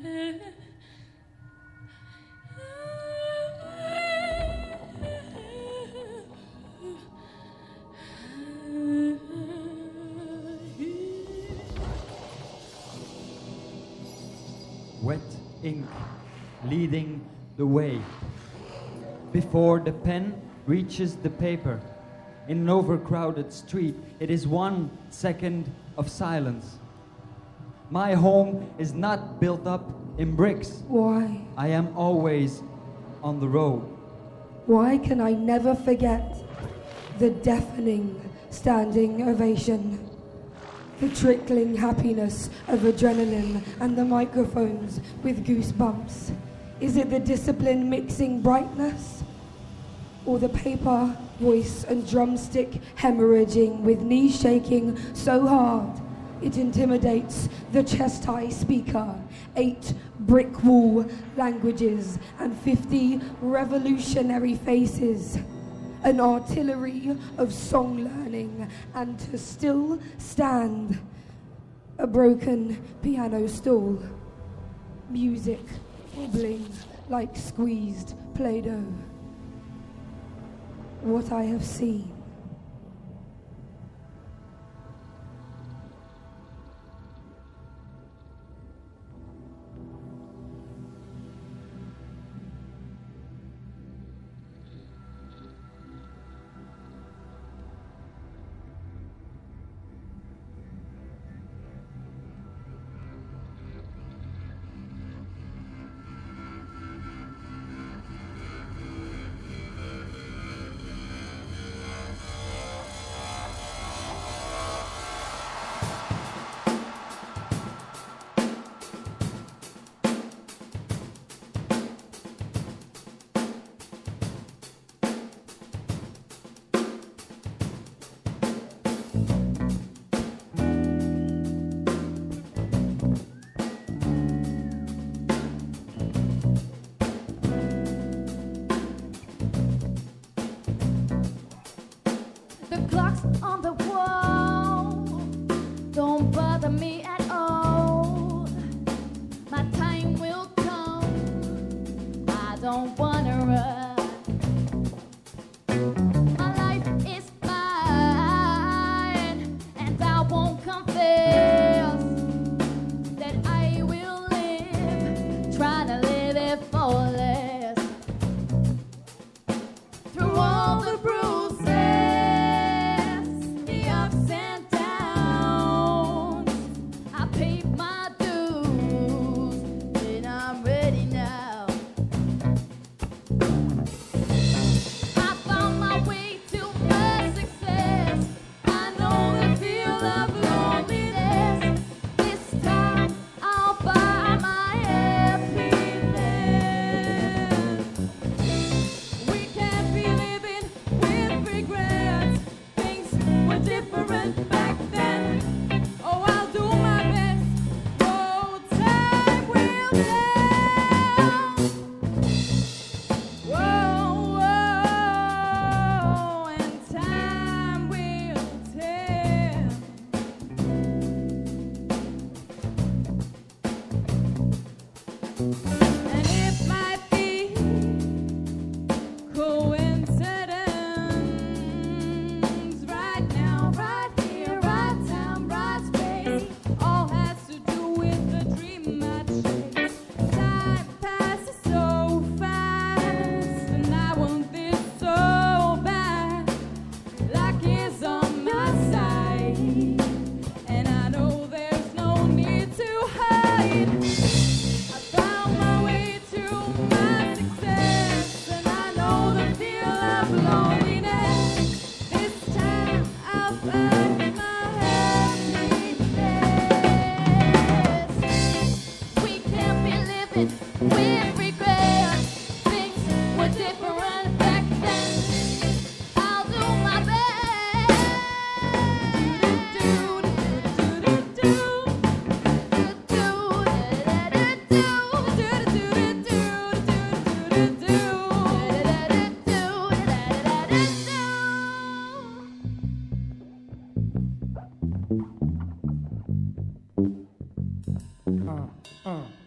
Wet ink leading the way. Before the pen reaches the paper, in an overcrowded street, it is 1 second of silence. My home is not built up in bricks. Why? I am always on the road. Why can I never forget the deafening standing ovation? The trickling happiness of adrenaline and the microphones with goosebumps. Is it the discipline mixing brightness? Or the paper, voice and drumstick hemorrhaging with knees shaking so hard it intimidates the chest-high speaker? 8 brick wall languages and 50 revolutionary faces. An artillery of song learning, and to still stand, a broken piano stool, music wobbling like squeezed Play-Doh. What I have seen. On the wall, don't bother me at all. My time will come, I don't wanna run. My life is mine, and I won't confess that I will live, trying to live it for less. Through all the bruises,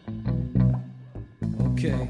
Okay.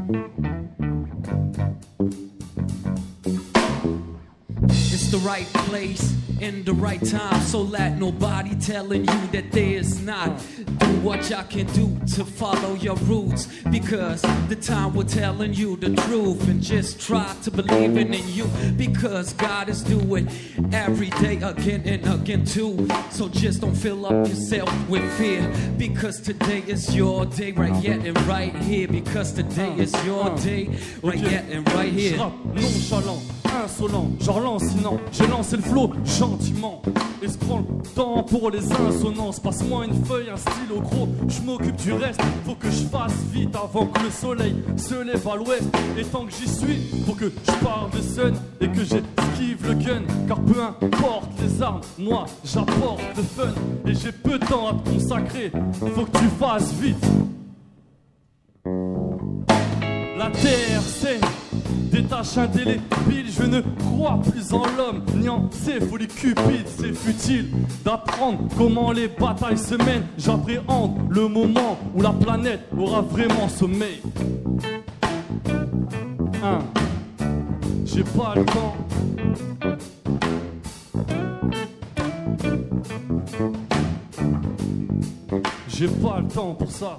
It's the right place in the right time, so let nobody telling you that there's not. Do what y'all can do to follow your roots, because the time we're telling you the truth, and just try to believe in you, because God is doing every day again and again too. So just don't fill up yourself with fear, because today is your day right yet and right here, because today is your day right yet and right here. Nonchalant, insolent, genre lancinant, j'ai lancé le flow gentiment. Et se prend le temps pour les insonances. Passe-moi une feuille, un stylo gros, je m'occupe du reste. Faut que je fasse vite avant que le soleil se lève à l'ouest. Et tant que j'y suis, faut que je parle de sun et que j'esquive le gun. Car peu importe les armes, moi j'apporte le fun. Et j'ai peu de temps à te consacrer, faut que tu fasses vite. La terre saigne, des taches indélébiles. Je ne crois plus en l'homme, ni en ses folies cupides. C'est futile d'apprendre comment les batailles se mènent. J'appréhende le moment où la planète aura vraiment sommeil. J'ai pas le temps. J'ai pas le temps pour ça.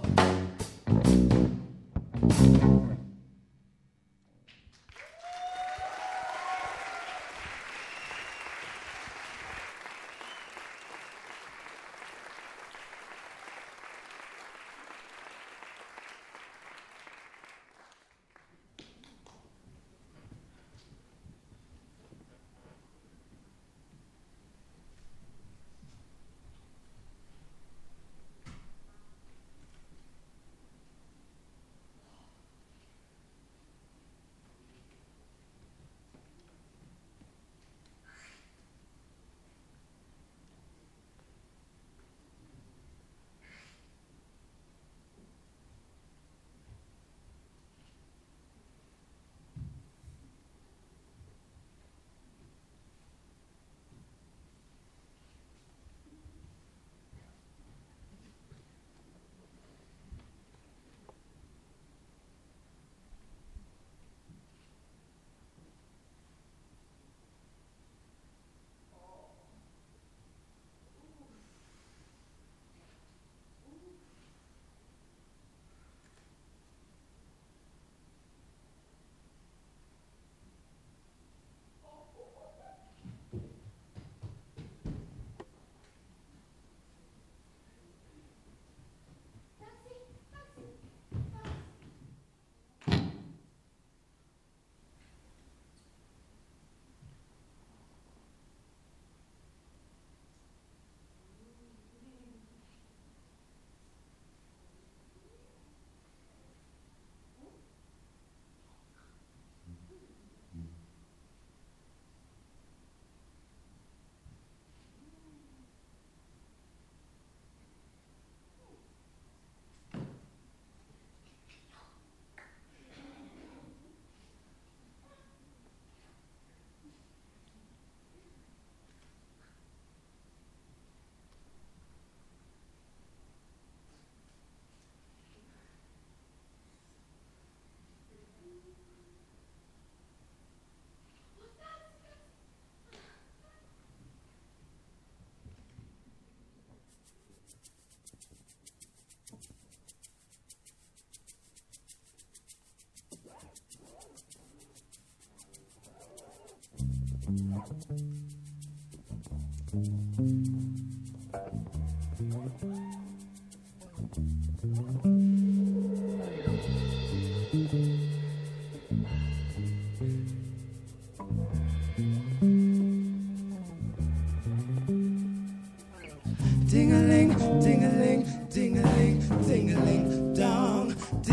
Ding-a-ling, ding-a-ling, ding-a-ling, ding-a-ling, dong,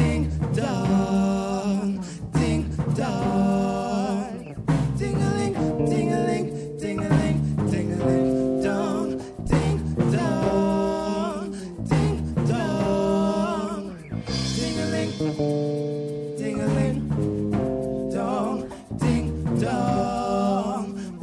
ding-dong, ding-dong. Ding-a-ling, ding-a-ling, ding-a-ling, ding-a-ling, dong, ding-dong, ding-dong. Ding-a-ling, ding-a-ling, dong, ding-dong.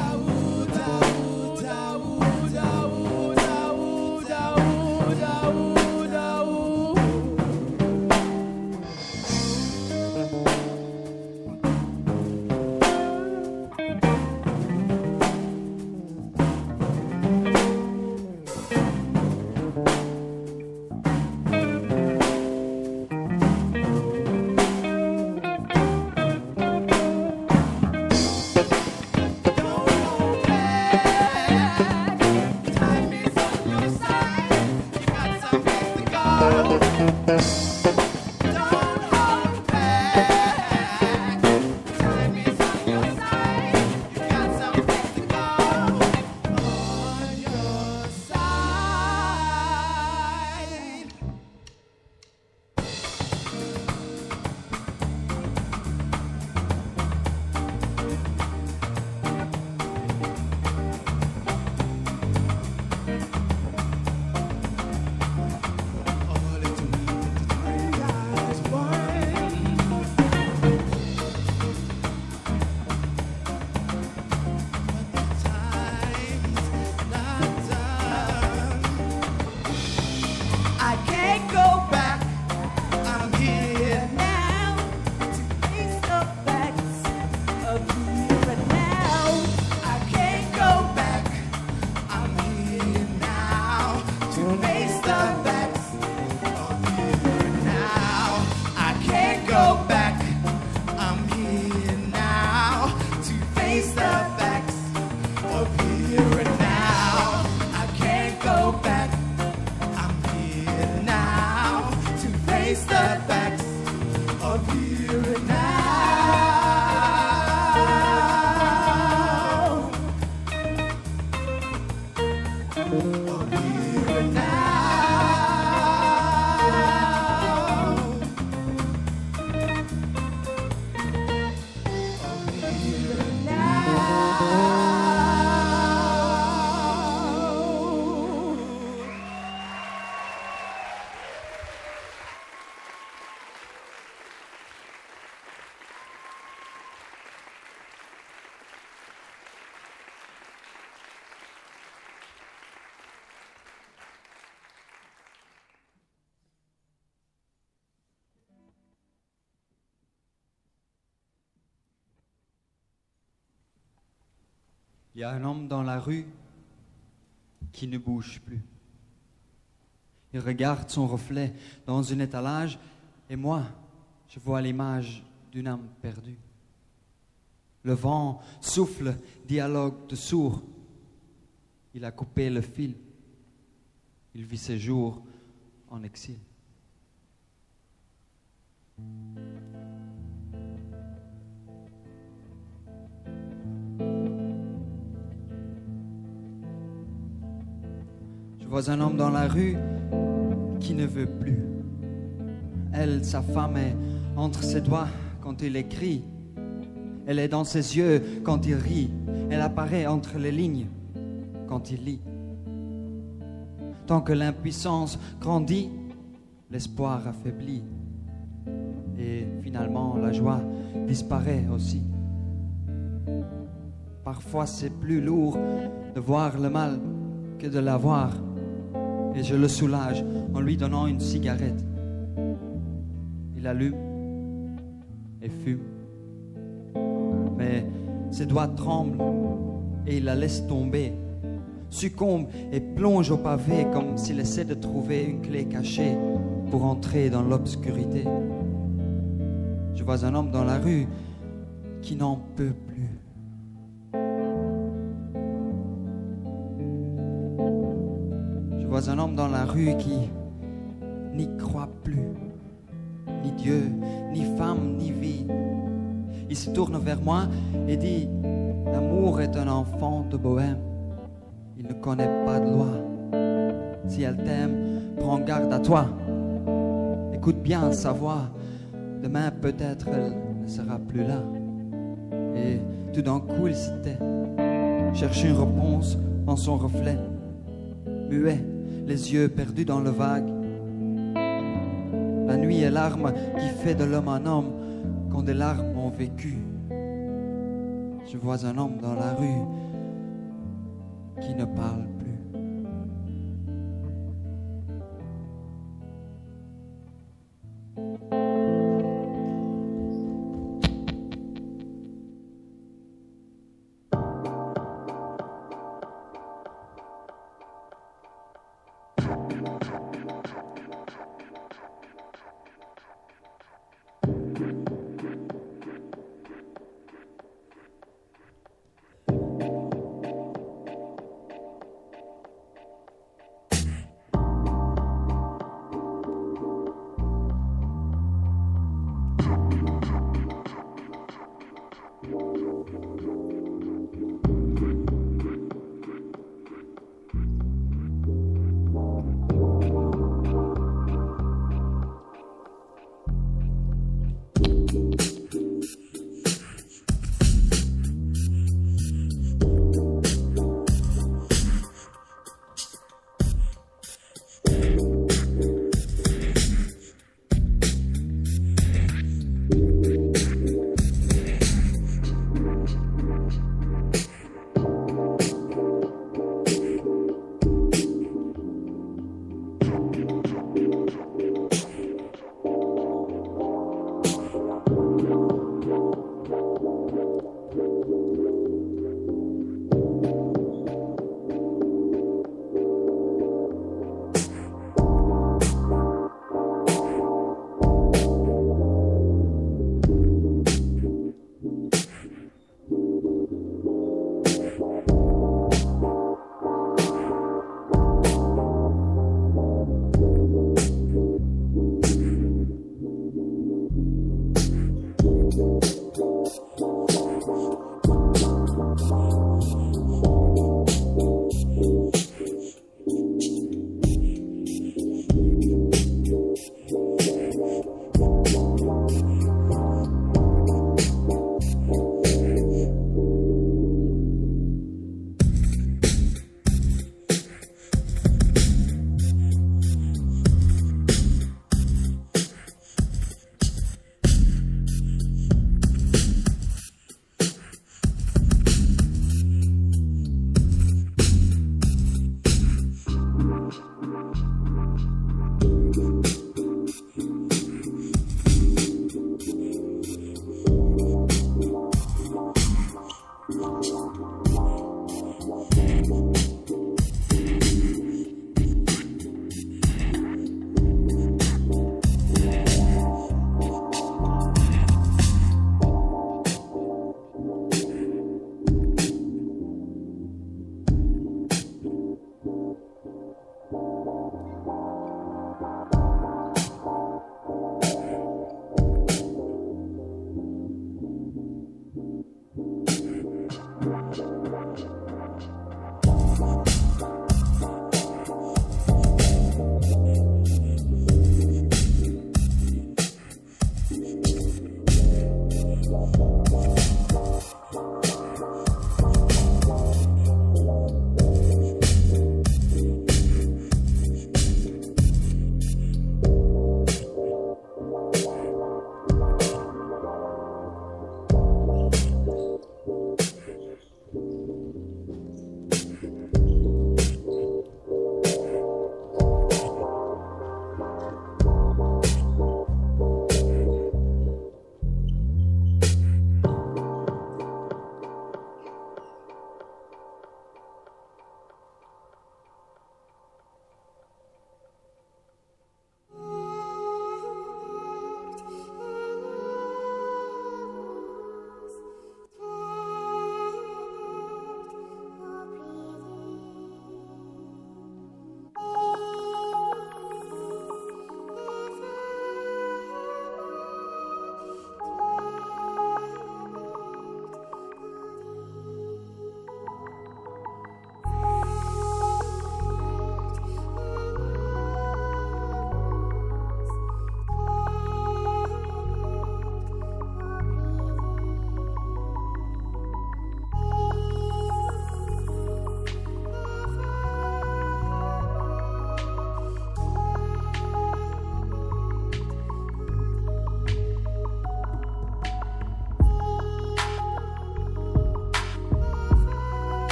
Il y a un homme dans la rue qui ne bouge plus. Il regarde son reflet dans une étalage et moi, je vois l'image d'une âme perdue. Le vent souffle, dialogue de sourds. Il a coupé le fil. Il vit ses jours en exil. Je vois un homme dans la rue qui ne veut plus. Elle, sa femme, est entre ses doigts quand il écrit. Elle est dans ses yeux quand il rit. Elle apparaît entre les lignes quand il lit. Tant que l'impuissance grandit, l'espoir affaiblit. Et finalement, la joie disparaît aussi. Parfois c'est plus lourd de voir le mal que de l'avoir. Et je le soulage en lui donnant une cigarette. Il allume et fume. Mais ses doigts tremblent et il la laisse tomber. Succombe et plonge au pavé comme s'il essaie de trouver une clé cachée pour entrer dans l'obscurité. Je vois un homme dans la rue qui n'en peut plus. Je vois un homme dans la rue qui n'y croit plus. Ni Dieu, ni femme, ni vie. Il se tourne vers moi et dit: l'amour est un enfant de bohème. Il ne connaît pas de loi. Si elle t'aime, prends garde à toi. Écoute bien sa voix. Demain peut-être elle ne sera plus là. Et tout d'un coup il s'y tait. Cherche une réponse en son reflet. Muet, les yeux perdus dans le vague. La nuit est l'arme qui fait de l'homme un homme quand des larmes ont vécu. Je vois un homme dans la rue qui ne parle plus.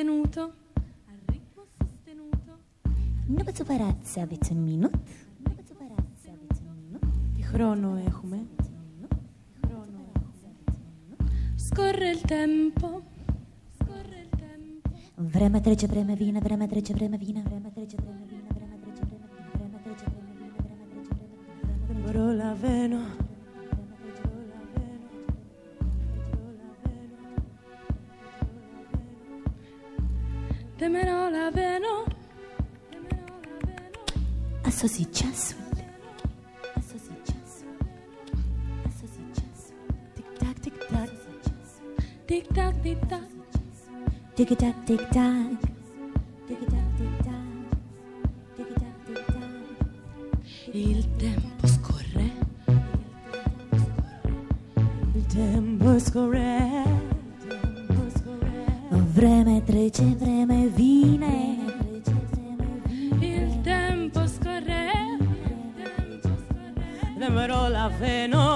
sostenuto, al ritmo sostenuto. Nu vă supărați, aveți un minut? Nu vă supărați, aveți un minut? Τι χρόνο έχουμε? Scorre il tempo, scorre il tempo. Vremea trece, vremea vine, vremea trece, vremea vine, vremea trece, vremea vine, vremea trece, vremea vine, vremea trece, vremea vine, vremea trece, vremea vine. Δεν μπορώ λαβαίνω. Temerò l'aveno, A sosit ceasul. A sosit ceasul. A sosit ceasul. Tic-tac, tic-tac. tic tac, tic tac. Tic-tac, tic-tac. Tic-tac, tic-tac. Tic-tac, tic-tac. Il tempo scorre, Il tempo scorre. Vreme trece, vreme vine. il tempo scorre. Δεν μπορώ λαβαίνω.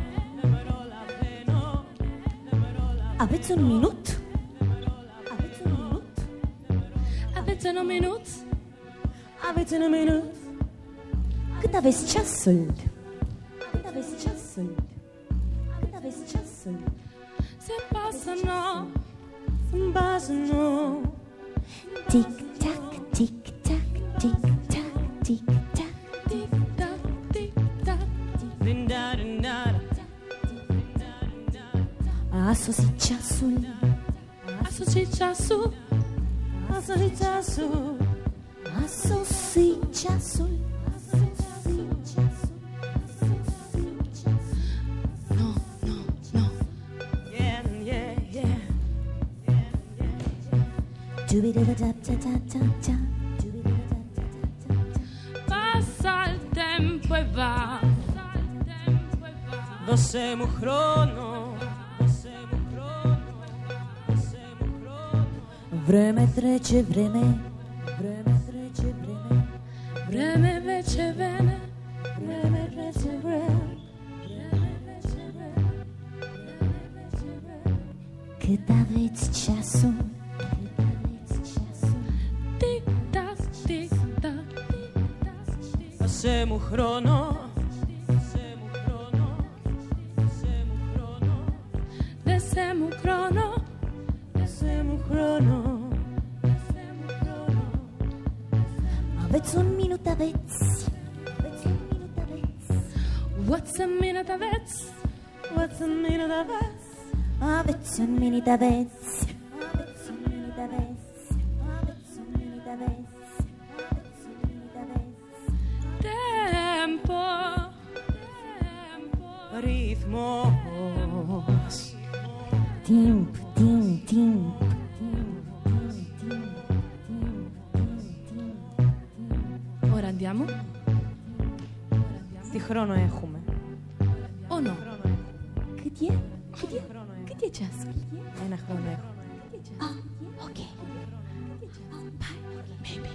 Aveți un minut? Aveți un minut? Aveți un minut? Aveți un minut. Cât aveți ceasul? Cât aveți ceasul? Cât aveți ceasul? Se passano, Îmi basano. Tic-tac, tic-tac, tic-tac, tic-tac. tic tac, tic tac. Din-da, din-da. A sosit ceasul. A sosit ceasul, A sosit ceasul. A sosit ceasul. A sosit ceasul. no, no, no. Yeah, yeah, yeah. Dubididadabdadadada. Passa il tempo e va. Δώσε μου χρόνο. Δώσε μου χρόνο. Δώσε μου χρόνο. Vreme trece, vreme. Vreme trece, vreme. Vreme vece vene, Vreme trece, vreme. vreme vece vene, vreme vece vene. Cât aveți ceasul? Cât aveți ceasul? Tic tac, tic tac, tic tac, tic. Δώσε μου χρόνο. Δώσε μου χρόνο. Δώσε μου χρόνο. Desem un crono, Δώσε μου χρόνο. desem un crono. Aveți un minut, aveți. Aveți un minut, aveți. What's a minute of it? What's a minute of us? Aveți un minut, aveți. Aveți un minut, aveți. Aveți un minut, aveți. Aveți un minut, aveți. Tempo, tempo. Ρυθμός. Timp, timp, timp. Timp, timp, timp. Ora andiamo? Τι χρόνο έχουμε? O no? Cât e? Cât e? Cât e ceasul? Ένα χρόνο έχουμε. Ah, ok. Maybe.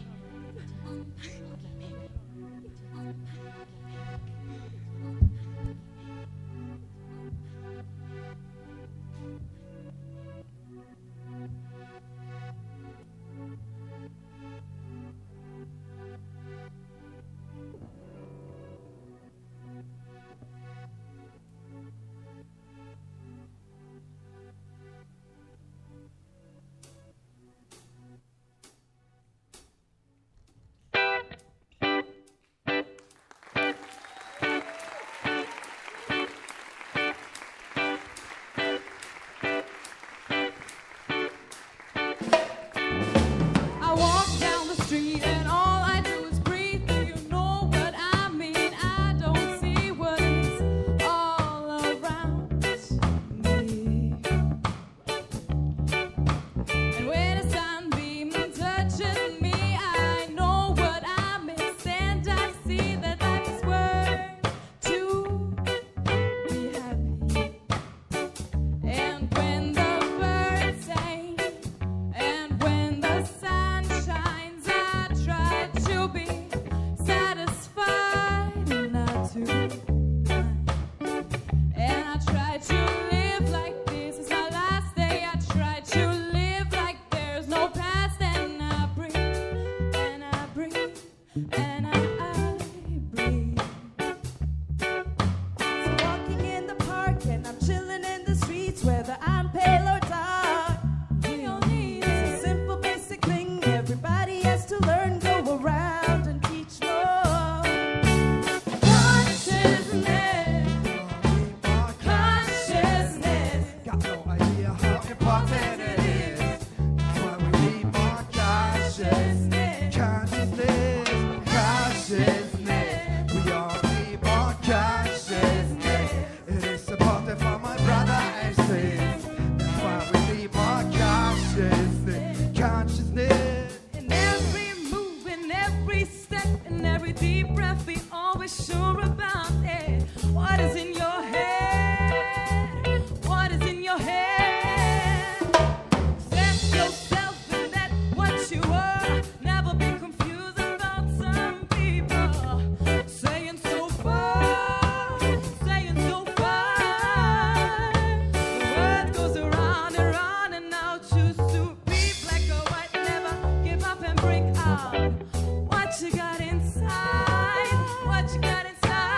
consciousness. In every move, in every step, in every deep breath, be always sure about it. What is in your head? What is in your head? Accept yourself and that what you are. Never be confused about some people saying so far, saying so far. The word goes around and round, and now choose to be black or white. Never give up and bring out what you got inside. What you got inside.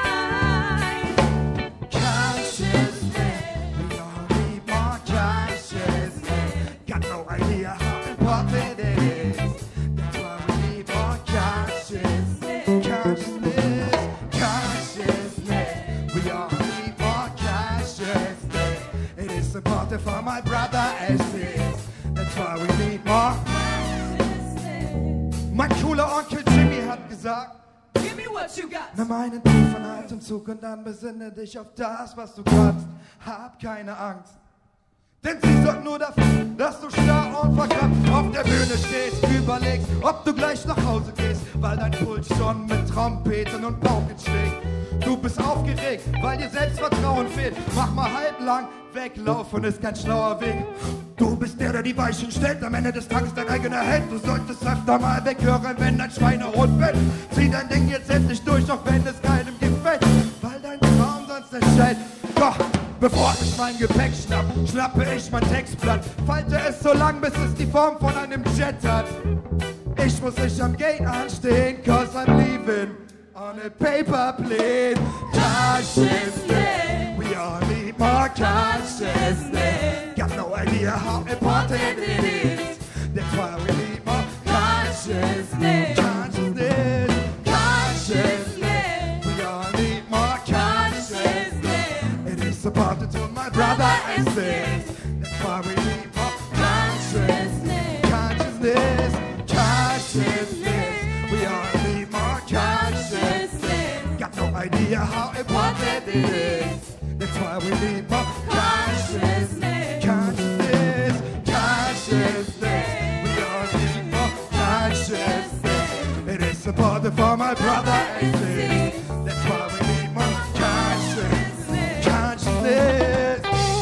Consciousness, we all need more consciousness. Got no idea how important it is. That's why we need more consciousness. Consciousness, consciousness. We all need more consciousness. It is important for my brother and sis. That's why we need more. Mein cooler Onkel Jimmy hat gesagt, Give me what you got. nimm einen tiefen Atemzug und dann besinne dich auf das, was du kannst. Hab keine Angst. Denn sie sorgt nur dafür, dass du starr und verkrampft auf der Bühne stehst. Überlegst, ob du gleich nach Hause gehst, weil dein Puls schon mit Trompeten und Pauken schlägt. Du bist aufgeregt, weil dir Selbstvertrauen fehlt. Mach mal halblang, weglaufen ist kein schlauer Weg. Du bist der die Weichen stellt, am Ende des Tages dein eigener Held. Du solltest öfter mal weghören, wenn dein Schweinehund bellt. Zieh dein Ding jetzt endlich durch, auch wenn es keinem gefällt, weil dein Traum sonst entstellt. Doch bevor ich mein Gepäck schnappe ich mein Textblatt, falte es so lang, bis es die Form von einem Jet hat. Ich muss nicht am Gate anstehen, cause I'm leaving on a paper plane. Consciousness, we all need more consciousness. Got no idea how important it is. That's why we need more consciousness. Consciousness, consciousness. We all need more consciousness. It is important to my brother and sis. That's why we need more consciousness. Consciousness, consciousness. We all need more consciousness. Got no idea how important it is. That's why we need more consciousness. Consciousness, consciousness. We all need more consciousness. It is important for my brother and sis. That's why we need more consciousness. Consciousness.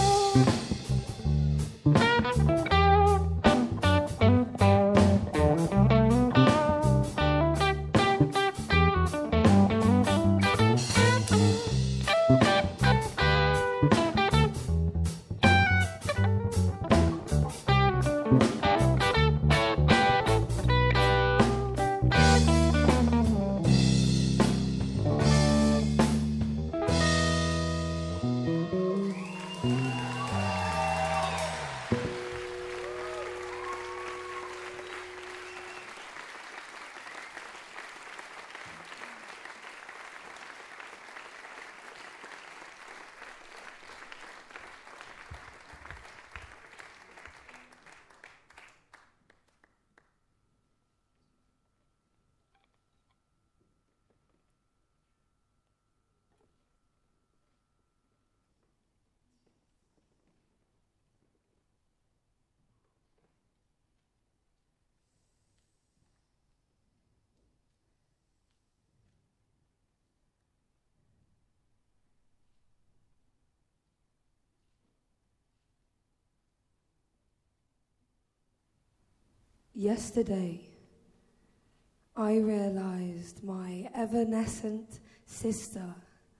Yesterday, I realized my evanescent sister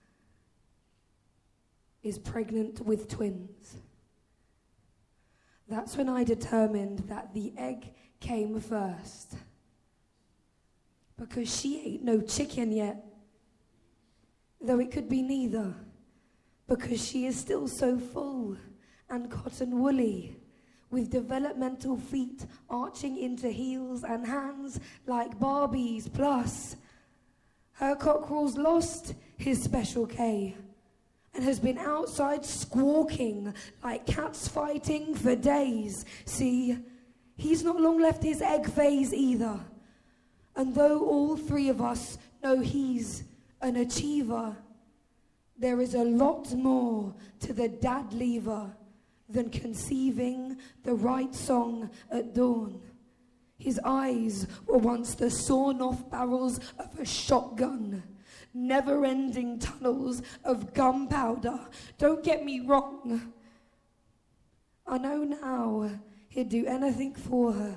is pregnant with twins. That's when I determined that the egg came first, because she ate no chicken yet, though it could be neither, because she is still so full and cotton woolly, with developmental feet arching into heels and hands like Barbies. Plus, her cockerel's lost his special K and has been outside squawking like cats fighting for days. See, he's not long left his egg phase either. And though all three of us know he's an achiever, there is a lot more to the dad lever than conceiving the right song at dawn. His eyes were once the sawn-off barrels of a shotgun. Never-ending tunnels of gunpowder. Don't get me wrong. I know now he'd do anything for her.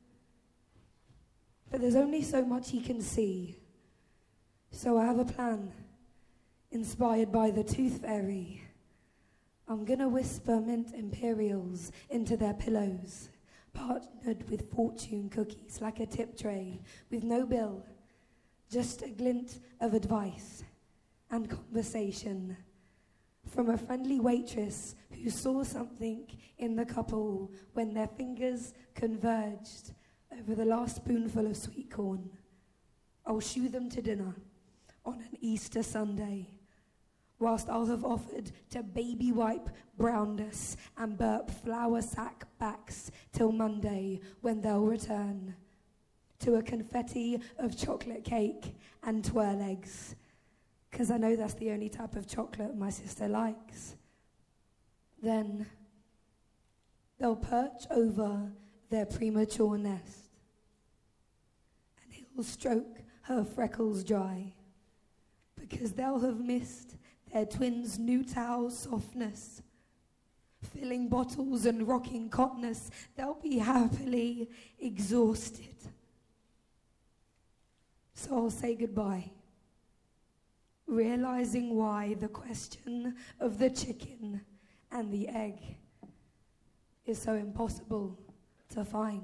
But there's only so much he can see. So I have a plan, inspired by the Tooth Fairy. I'm gonna whisper mint imperials into their pillows, partnered with fortune cookies like a tip tray, with no bill, just a glint of advice and conversation from a friendly waitress who saw something in the couple when their fingers converged over the last spoonful of sweet corn. I'll shoo them to dinner on an Easter Sunday, whilst I'll have offered to baby wipe brownness and burp flour sack backs till Monday when they'll return to a confetti of chocolate cake and twirl eggs, 'cause I know that's the only type of chocolate my sister likes. Then they'll perch over their premature nest, and he'll stroke her freckles dry, because they'll have missed their twins' new towel softness, filling bottles and rocking cotness. They'll be happily exhausted. So I'll say goodbye, realizing why the question of the chicken and the egg is so impossible to find.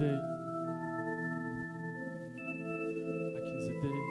day. Back in the days.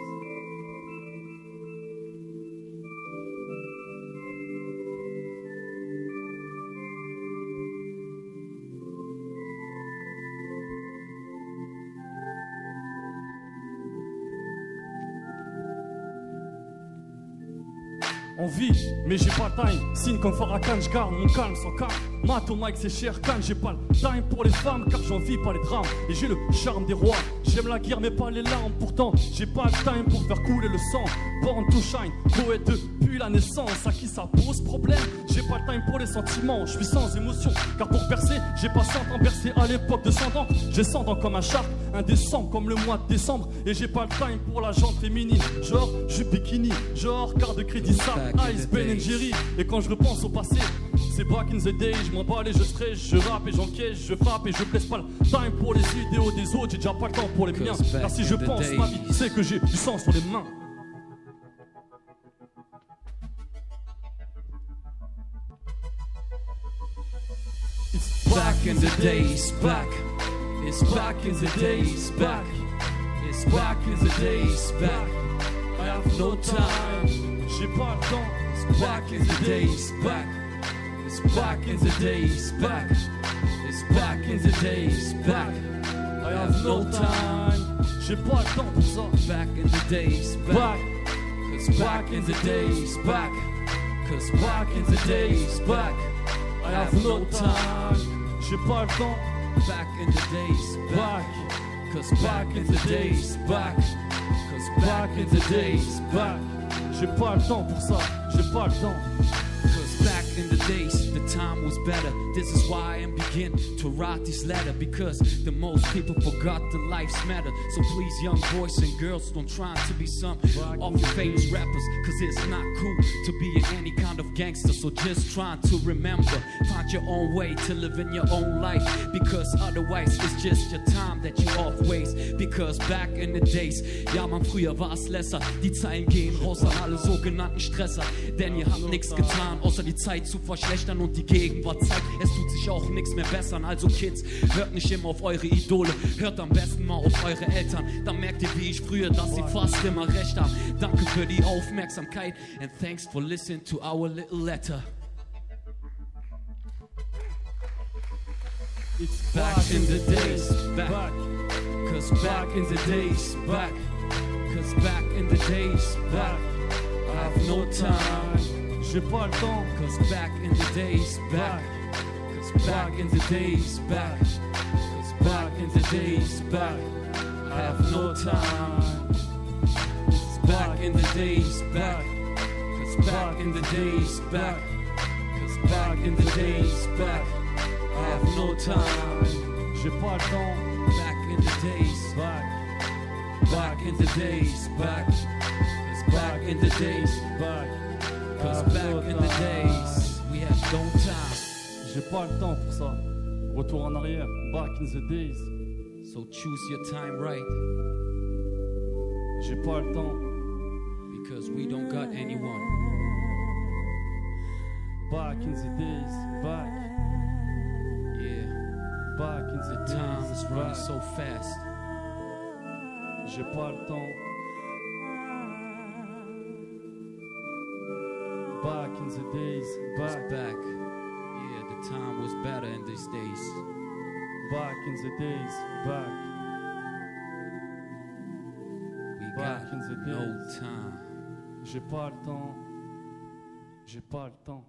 On vit, mais j'ai pas le time. Signe comme Farrakhan, je garde mon calme sans calme. Mat au mic, c'est cher, canne, j'ai pas le time pour les femmes, car j'en vis pas les drames. Et j'ai le charme des rois. J'aime la guerre, mais pas les larmes. Pourtant, j'ai pas le time pour faire couler le sang. Born to shine, poète depuis la naissance. À qui ça pose problème? J'ai pas le time pour les sentiments. Je suis sans émotion, car pour percer, j'ai pas 100 ans bercé à l'époque de 100 ans. J'ai 100 ans comme un shark, indécent comme le mois de décembre. Et j'ai pas le time pour la jante féminine. Genre, je bikini, genre, carte de crédit sable. Ice, Ben Jerry. Et quand je repense au passé, c'est back in the day. Je m'emballe et je stresse, je rappe et j'encaisse, je frappe et je blesse pas le time pour les idéaux des autres. J'ai déjà pas le temps pour les miens. Car si je pense ma vie, c'est que j'ai du sang sur les mains. It's back in the days, back. It's back in the days, back. It's back in the days, back. I have no time. J'ai pas le temps. It's back in the days, back. It's back in the days, back. It's back in the days, back. I have no time. J'ai pas le temps pour ça. Back in the days, back. Cause back in the days, back. Cause back in the days, back. I have no time. J'ai pas le temps. Back in the days, back. Cause back in the days, back. Cause back in the days, back. J'ai pas le temps pour ça. J'ai pas le temps. Cause back in the days, the time was better. This is why I am begin to write this letter. Because the most people forgot the lives matter. So please, young boys and girls, don't try to be some of your famous rappers. Cause it's not cool to be any kind of gangster. So just try to remember, find your own way to live in your own life. Because otherwise it's just your time that you off waste. Because back in the days, ja man, früher war es lesser. Die Zeilen gehen raus an alle sogenannten Stresser. Denn ihr habt nichts getan, außer die Zeit zu verschlechtern. Und die Gegenwart zeigt, es tut sich auch nichts mehr bessern. Also Kids, hört nicht immer auf eure Idole, hört am besten mal auf eure Eltern. Dann merkt ihr wie ich früher, dass sie fast immer recht haben. Danke für die Aufmerksamkeit and thanks for listening to our little letter. It's back in the days, back. Cause back in the days, back. Cause back in the days, back. I have no time. J'ai pas le temps. Cause back in the days, back. Cause back in the days, back. Cause back in the days, back. I have no time. Cause back in the days, back. Cause back in the days, back. Cause back in the days, back. I have no time. J'ai pas le temps. Back in the days, back. Back in the days, back. Cause back in the days, back. Cause back in the days, we have no time. J'ai pas le temps pour ça. Retour en arrière, back in the days. So choose your time right. J'ai pas le temps. Because we don't got anyone. Back in the days, back. Yeah. Back in the days, time is running back. so fast. J'ai pas le temps. Back in the days, It's back. back. Yeah, the time was better in these days. Back in the days, back. We Back got in the no days. time. J'ai pas le temps. J'ai pas le temps.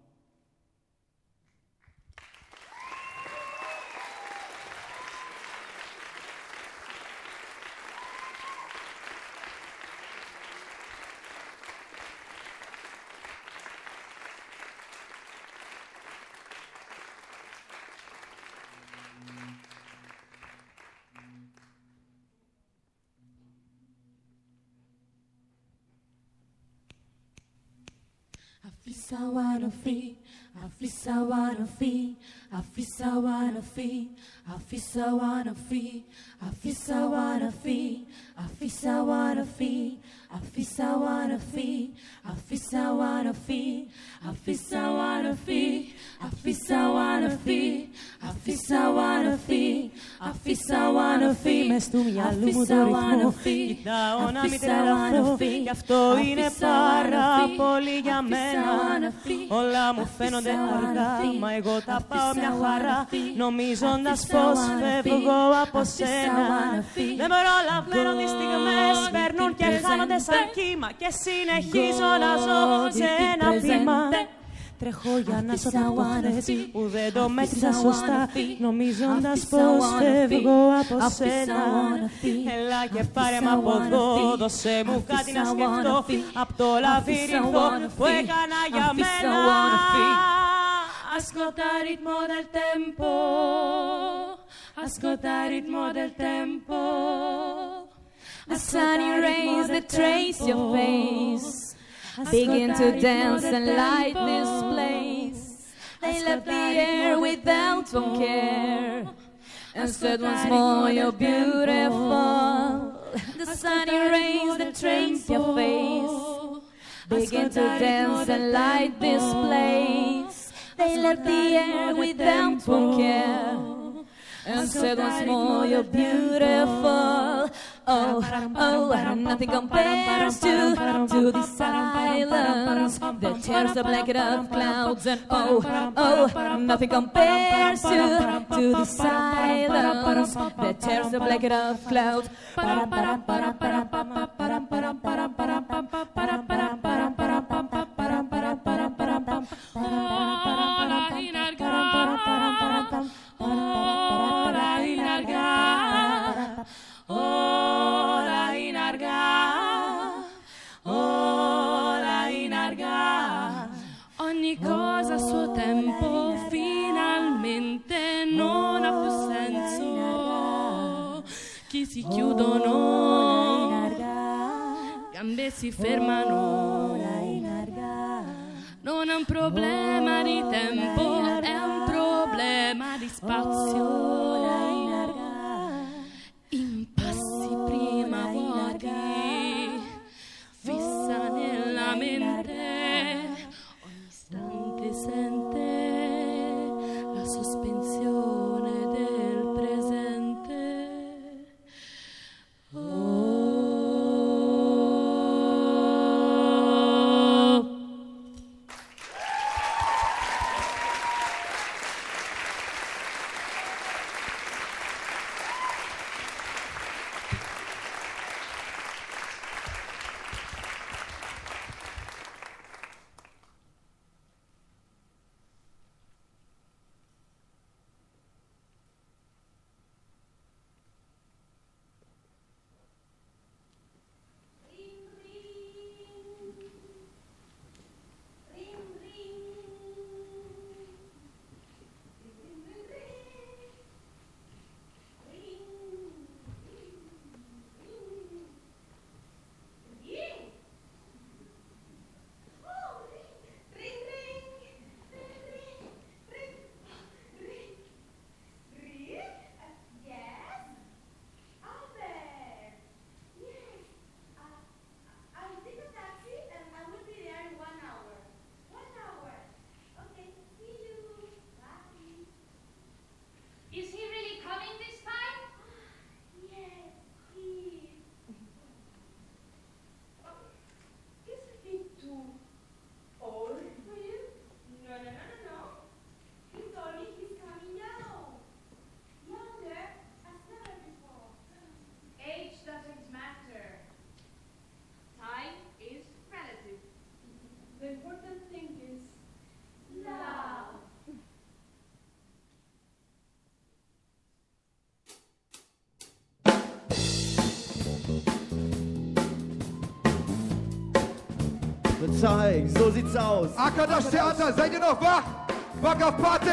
I feel so out of free. Afisa wanna fee, Afisa wanna fee, Afisa wanna fee, Afisa wanna fee, Afisa wanna fee, Afisa wanna fee, Afisa wanna fee, Afisa wanna fee, Afisa wanna fee, Afisa wanna fee, Αφήσα wanna fee, μες του μυαλού μου το ρυθμό. Κοιτάω να μην τρελαθώ, κι αυτό είναι πάρα πολύ για μένα. Όλα μου φαίνονται αργά, μα εγώ τα πάω μια χαρά, νομίζοντας πως φεύγω από σένα. Δεν προλαβαίνω τις στιγμές, περνούν και χάνονται σαν κύμα, και συνεχίζω να ζω σε ένα βήμα. Τρέχω για να σω από χθες που δεν το μέτρησα σωστά, νομίζοντας πως φεύγω από σένα. Έλα και πάρε μ' από εδώ, δώσε μου κάτι να σκεφτώ απ' το λαβύρινθο που έκανα για μένα. Ascolta il ritmo del tempo, ascolta il ritmo del tempo. The sunny rays that trace your face begin to dance and light this place. They left the air without one care and said once more you're beautiful. The sunny rays that trace your face begin to dance and light this place. They left the air without one care and said once more you're beautiful. Oh, oh, nothing compares to the silence that tears the blanket of clouds. And oh, oh, nothing compares to the silence that tears the blanket of clouds. Ogni cosa a suo tempo finalmente non ha più senso. Chi si chiudono, gambe si fermano. Non è un problema di tempo, è un problema di spazio. Impassi prima vuoti, fissa nella mente. Sente la sospensione del presente. Zeig, so sieht's aus. Arkadas Theater, seid ihr noch wach? Bock auf Party!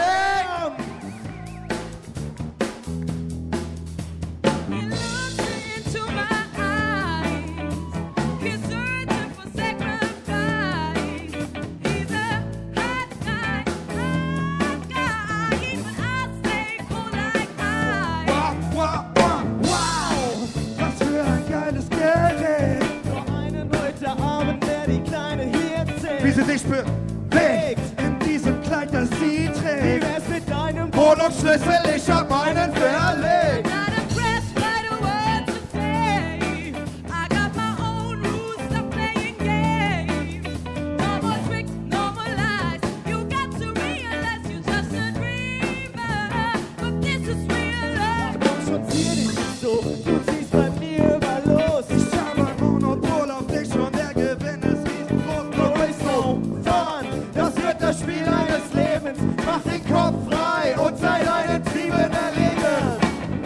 sich bewegt in diesem Kleid, das sie Wie trägt. wär's mit deinem Wohnungsschlüssel, ich hab meinen verlegt. Not impressed by the words you say. I got my own rules, stop playing games. No more tricks, no more lies. You got to realize you're just a dreamer. But this is real love. Komm schon, zieh dich nicht so, du ziehst bei mir über los. Ich habe ein Monopol auf dich und der Gewinn ist riesengroß. No way, so fun, das wird das Spiel eines Lebens. Mach den Kopf frei und sei deinen Trieben erlegen.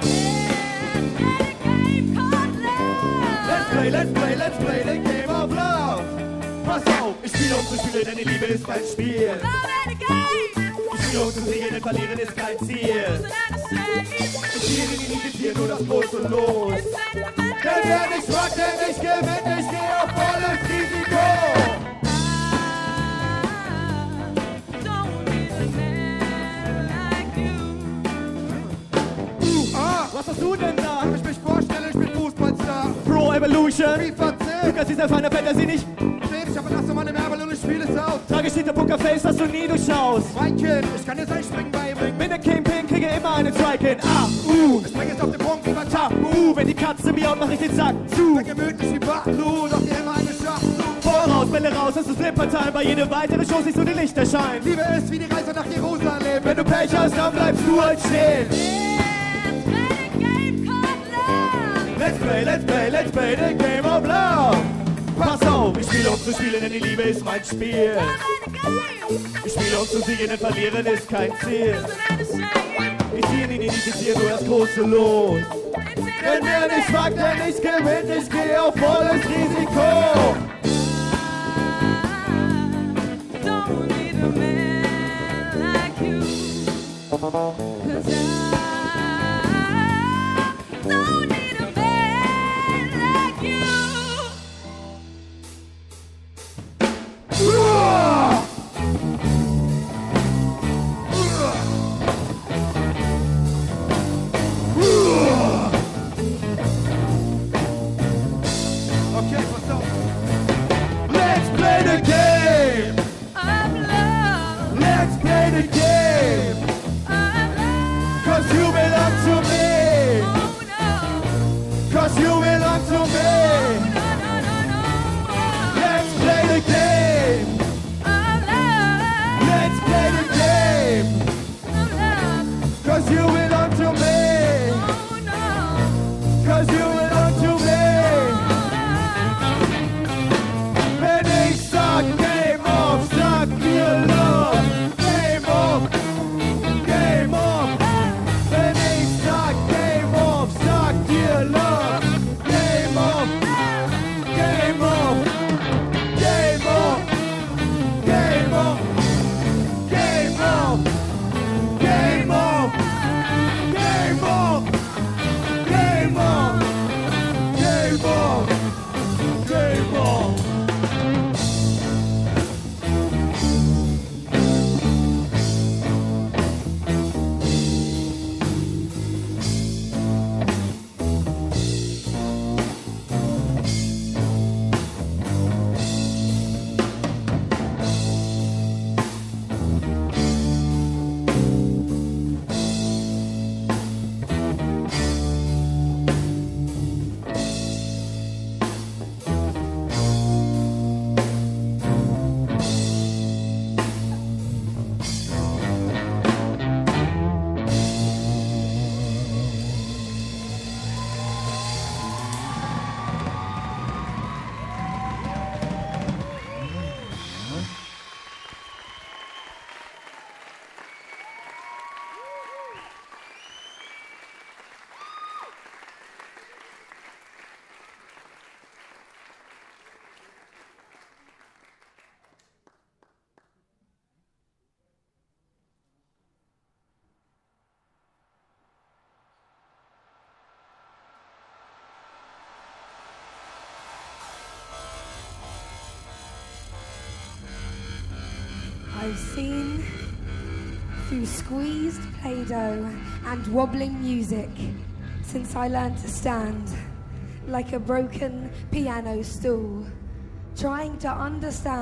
Let's play the game of love. Pass auf, ich spiele um zu spielen, denn die Liebe ist mein Spiel. Ich spiele um zu siegen, denn verlieren ist kein Ziel. Ich gehe in die Niete, nur das Los und Los. Denn wer nicht fragt, der nicht gewinnt, ich gehe auf volles Risiko. Was hast du denn da? Wenn ich mich vorstelle, ich bin Fußballstar. Pro Evolution. FIFA 10. Du kannst dieser Final Fantasy nicht. Ich hab einen Mann im Ärmel und ich spiele es aus. Trage steht der Pokerface, das du nie durchschaust. Mein Kind, ich kann dir sein Springen beibringen. Bin der Kingpin, kriege immer eine Strike-In. Ich bring es auf den Punkt wie bei Wenn die Katze miaut, mach ich den Sack zu. Bin gemütlich wie Bachlu, doch dir immer eine Schachtel. Voraus, Bälle raus, das ist Flippertime. Bei jedem weiteren Show siehst du die Lichter scheinen. Liebe ist wie die Reise nach Jerusalem. Wenn du Pech hast, dann bleibst du halt stehen. Let's play the game of love. Pass auf, ich spiele um zu spielen, denn die Liebe ist mein Spiel. Ich spiele um zu siegen, denn verlieren ist kein Ziel. Ich ziehe in die Niete, ziehe nur das große Los. Wenn wer nicht fragt, der nicht gewinnt, ich gehe auf volles Risiko. Don't need a man like you. 'Cause I don't need a man like you. Okay, pass auf. Let's play the game. Of love, Let's play the game. of love. 'Cause you belong to me. Oh no, 'Cause you belong to me. no. Let's play the game. Of love, Let's play the game. of love. 'Cause you belong to me. Oh no. 'Cause you belong to me. Wenn ich sag Game Off, sag mir Love. Game Off, Game Off. Wenn ich sag Game Off, sag dir Love. Game Off, Game Off, Game Off, Game Off, Game Off, Game Off, Game Off, Game Off, Game Off, Game Off. I've seen through squeezed Play-Doh and wobbling music since I learned to stand like a broken piano stool, trying to understand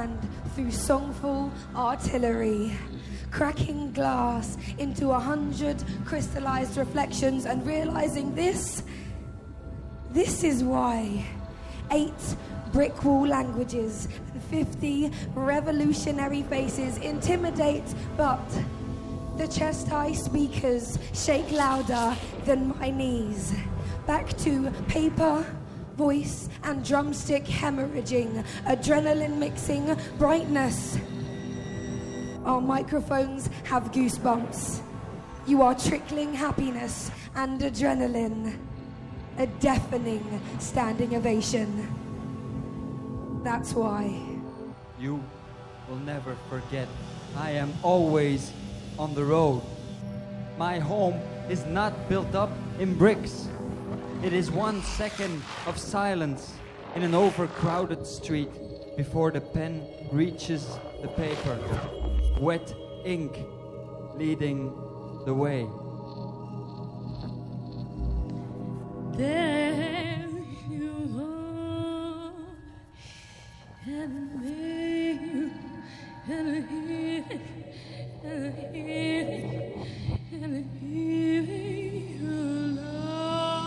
through songful artillery, cracking glass into 100 crystallized reflections and realizing this is why 8 brick wall languages and 50 revolutionary faces intimidate, but the chest-high speakers shake louder than my knees. Back to paper, voice, and drumstick hemorrhaging, adrenaline mixing brightness. Our microphones have goosebumps. You are trickling happiness and adrenaline. A deafening standing ovation. That's why. You will never forget. I am always on the road. My home is not built up in bricks. It is 1 second of silence in an overcrowded street before the pen reaches the paper. Wet ink leading the way. There you are, and me, and here, and here, and here you lie.